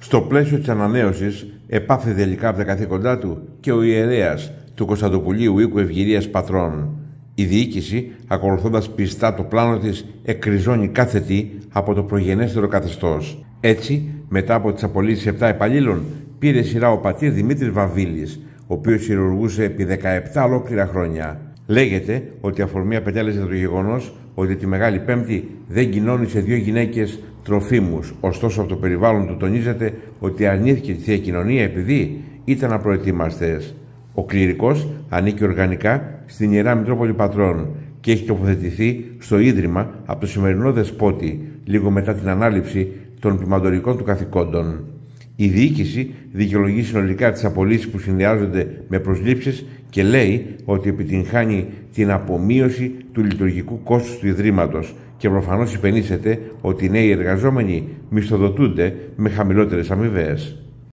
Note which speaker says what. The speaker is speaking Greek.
Speaker 1: Στο πλαίσιο της ανανέωσης, επάθε τελικά από τα καθήκοντά του και ο ιερέας του Κωνσταντοπουλίου Οίκου Ευγυρίας Πατρών. Η διοίκηση, ακολουθώντας πιστά το πλάνο της, εκκριζώνει κάθε τι από το προγενέστερο καθεστώς. Έτσι, μετά από τις απολύσεις 7 υπαλλήλων, πήρε σειρά ο πατήρ Δημήτρης Βαβίλης, ο οποίος χειρουργούσε επί 17 ολόκληρα χρόνια. Λέγεται ότι η αφορμή απετέλεσε το γεγονός ότι τη Μεγάλη Πέμπτη δεν κοινώνησε 2 γυναίκες τροφίμους. Ωστόσο, από το περιβάλλον του τονίζεται ότι αρνήθηκε τη Θεία Κοινωνία επειδή ήταν απροετοίμαστες. Ο κληρικός ανήκει οργανικά στην Ιερά Μητρόπολη Πατρών και έχει τοποθετηθεί στο Ίδρυμα από το σημερινό δεσπότη, λίγο μετά την ανάληψη των ποιμαντορικών του καθηκόντων. Η διοίκηση δικαιολογεί συνολικά τις απολύσεις που συνδυάζονται με προσλήψεις και λέει ότι επιτυγχάνει την απομείωση του λειτουργικού κόστους του Ιδρύματος και προφανώς υπενήσεται ότι οι νέοι εργαζόμενοι μισθοδοτούνται με χαμηλότερες αμοιβές.